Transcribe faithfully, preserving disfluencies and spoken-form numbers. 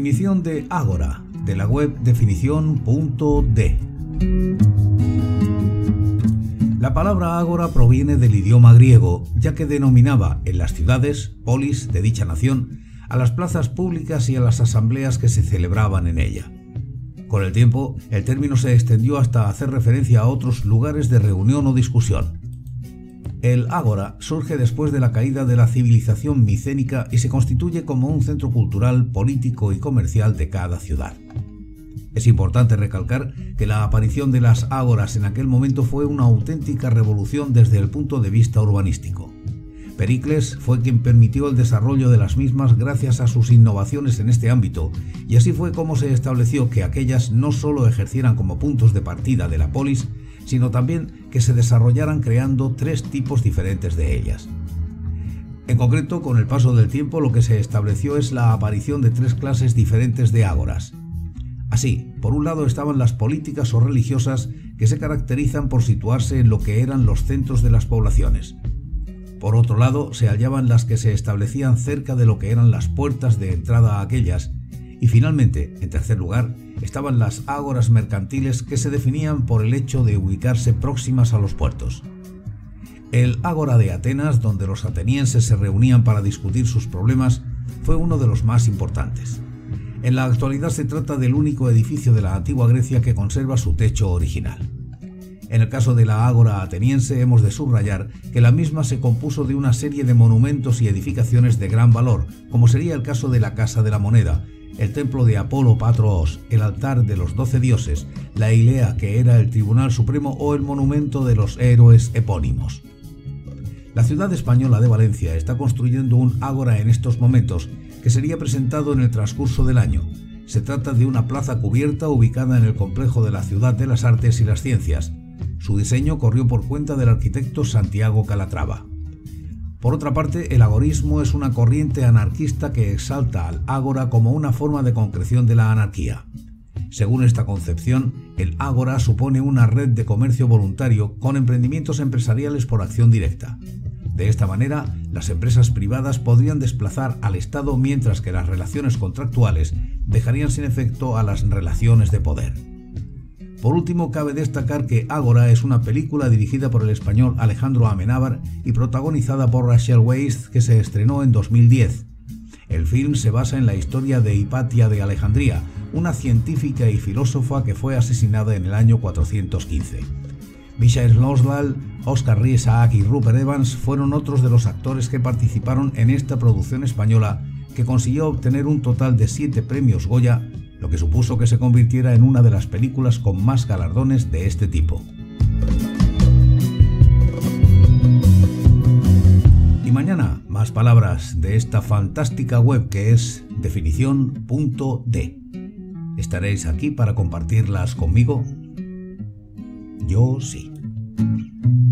Definición de ágora, de la web definición punto de. La palabra ágora proviene del idioma griego, ya que denominaba en las ciudades, polis de dicha nación, a las plazas públicas y a las asambleas que se celebraban en ella. Con el tiempo, el término se extendió hasta hacer referencia a otros lugares de reunión o discusión. El ágora surge después de la caída de la civilización micénica y se constituye como un centro cultural, político y comercial de cada ciudad. Es importante recalcar que la aparición de las ágoras en aquel momento fue una auténtica revolución desde el punto de vista urbanístico. Pericles fue quien permitió el desarrollo de las mismas gracias a sus innovaciones en este ámbito, y así fue como se estableció que aquellas no solo ejercieran como puntos de partida de la polis, sino también que se desarrollaran creando tres tipos diferentes de ellas. En concreto, con el paso del tiempo, lo que se estableció es la aparición de tres clases diferentes de ágoras. Así, por un lado estaban las políticas o religiosas, que se caracterizan por situarse en lo que eran los centros de las poblaciones. Por otro lado, se hallaban las que se establecían cerca de lo que eran las puertas de entrada a aquellas, y finalmente, en tercer lugar, estaban las ágoras mercantiles, que se definían por el hecho de ubicarse próximas a los puertos. El ágora de Atenas, donde los atenienses se reunían para discutir sus problemas, fue uno de los más importantes. En la actualidad se trata del único edificio de la antigua Grecia que conserva su techo original. En el caso de la ágora ateniense hemos de subrayar que la misma se compuso de una serie de monumentos y edificaciones de gran valor, como sería el caso de la Casa de la Moneda, el templo de Apolo Patros, el altar de los doce dioses, la Ilea, que era el tribunal supremo, o el monumento de los héroes epónimos. La ciudad española de Valencia está construyendo un ágora en estos momentos, que sería presentado en el transcurso del año. Se trata de una plaza cubierta ubicada en el complejo de la Ciudad de las Artes y las Ciencias. Su diseño corrió por cuenta del arquitecto Santiago Calatrava. Por otra parte, el agorismo es una corriente anarquista que exalta al ágora como una forma de concreción de la anarquía. Según esta concepción, el ágora supone una red de comercio voluntario con emprendimientos empresariales por acción directa. De esta manera, las empresas privadas podrían desplazar al Estado, mientras que las relaciones contractuales dejarían sin efecto a las relaciones de poder. Por último, cabe destacar que Ágora es una película dirigida por el español Alejandro Amenábar y protagonizada por Rachel Weisz, que se estrenó en dos mil diez. El film se basa en la historia de Hipatia de Alejandría, una científica y filósofa que fue asesinada en el año cuatrocientos quince. Michael Oswald, Oscar Isaac y Rupert Evans fueron otros de los actores que participaron en esta producción española, que consiguió obtener un total de siete premios Goya, lo que supuso que se convirtiera en una de las películas con más galardones de este tipo. Y mañana, más palabras de esta fantástica web que es definición punto de. ¿Estaréis aquí para compartirlas conmigo? Yo sí.